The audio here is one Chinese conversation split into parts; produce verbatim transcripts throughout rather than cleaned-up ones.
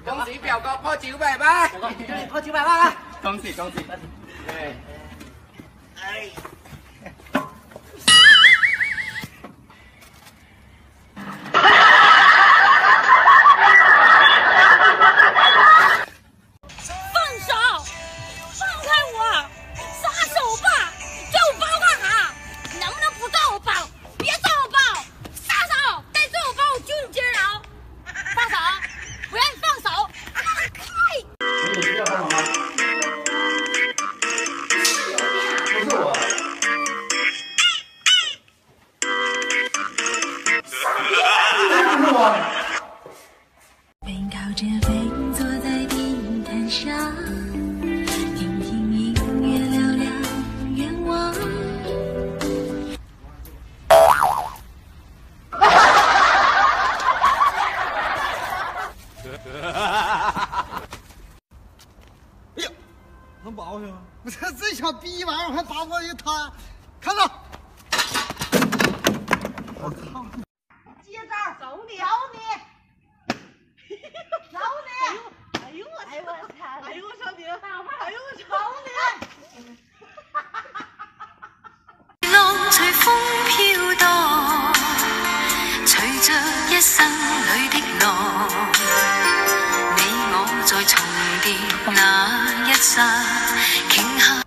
恭喜表哥破九百万！ 表哥，你这里破九百万了！ 恭喜恭喜！对。哎。 放手！放开我！撒手吧！叫我抱干啥？能不能不叫我抱？别叫我抱！撒手！再叫我抱，我揪你筋儿啊！放手！不让你放手！放开！ 你需要帮忙吗？不是我。不是我。 背靠着背，坐在地毯上，听听音乐，聊聊愿望。 哎呀，能拔过去吗？不是这小逼玩意儿还拔过去，他看着。我操！ 接招！走你！走你！走你！哎呦我！哎呦我天！哎呦我小姐！哎呦我走你！ 浪隨風飄蕩，隨着一生裏的浪，你我在重疊那一剎，頃刻。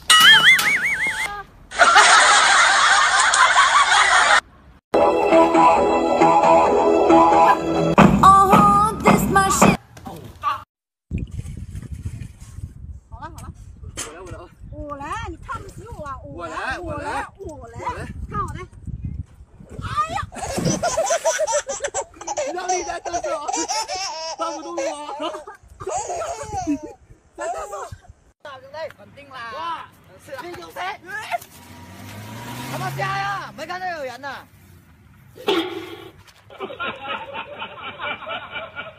我来，你看不起我， 我来，我来， 我来，看我的。哎呀！ 让你再动手，抓不动我。再动手。 大兄弟，稳定啦！ 哇， 你有谁？他妈瞎呀！没看到有人呢。